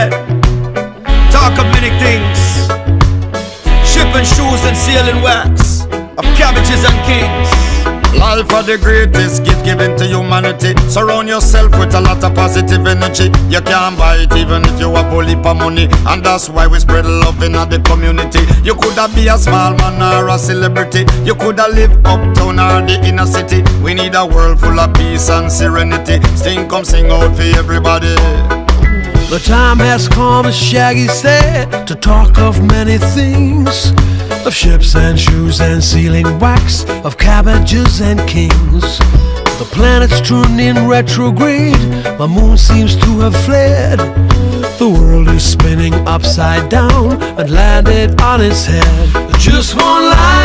yeah. Talk of many things. Ship and shoes and sailing wax, of cabbages and kings. Life are the greatest gift given to humanity. Surround yourself with a lot of positive energy. You can't buy it even if you have a heap of money. And that's why we spread love in the community. You coulda be a small man or a celebrity. You coulda live uptown or the inner city. We need a world full of peace and serenity. Sing, come sing out for everybody. The time has come, as Shaggy said, to talk of many things. Of ships and shoes and sealing wax, of cabbages and kings. The planet's turned in retrograde, my moon seems to have fled. The world is spinning upside down and landed on its head. Just one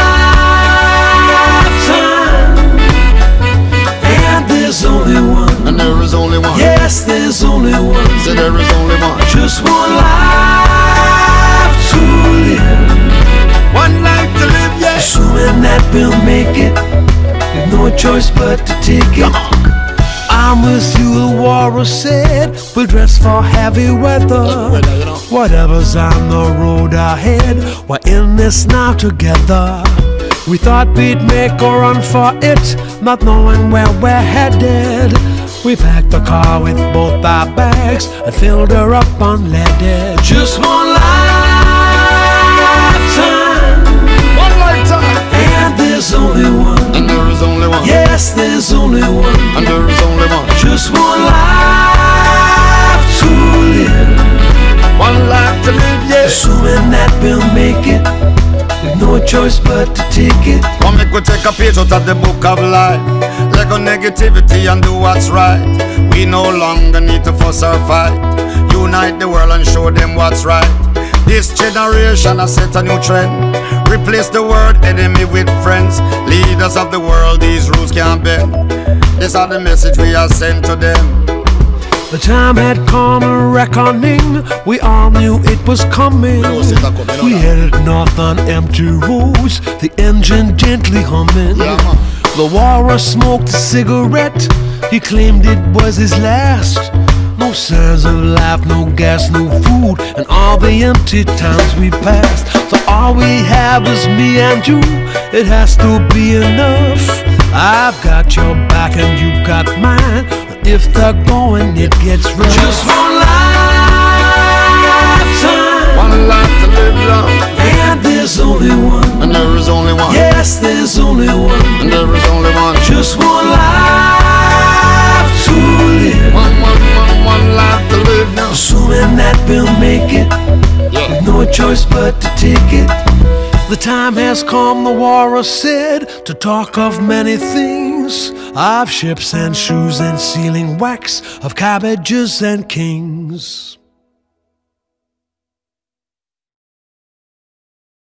lifetime, and there's only one. And there is only one. Yes, there's only one. So there is only one. Just one life to live. One life to live, yeah. Assuming that we'll make it, with no choice but to take it. I'm with you, the warrior said. We'll dress for heavy weather. Whatever's on the road ahead, we're in this now together. We thought we'd make a run for it, not knowing where we're headed. We packed the car with both our bags and filled her up unleaded. Just one lifetime, One lifetime. and there's only one. And there is only one. Yes, there's only one. And there is only one. Just one life to live. One life to live, yeah. Assuming that we'll make it, with no choice but to take it. Come make we take a page out of the book of life. Let go negativity and do what's right. We no longer need to fuss or fight. Unite the world and show them what's right. This generation has set a new trend. Replace the word enemy with friends. Leaders of the world, these rules can't bend. These are the message we are sent to them. The time had come, a reckoning. We all knew it was coming. We headed north on empty roads, the engine gently humming. The warrior smoked a cigarette. He claimed it was his last. No signs of life, no gas, no food, and all the empty towns we passed. So all we have is me and you. It has to be enough. I've got your back and you got mine. If they're going, it gets rough. Just one lifetime, One life to live long. and there's only one. And there is only one. Yes, there's only one. And there is only one. Just one life to live. One life to live now. Assuming that we'll make it, with no choice but to take it. The time has come, the warrior said, to talk of many things. Of ships and shoes and sealing wax, of cabbages and kings.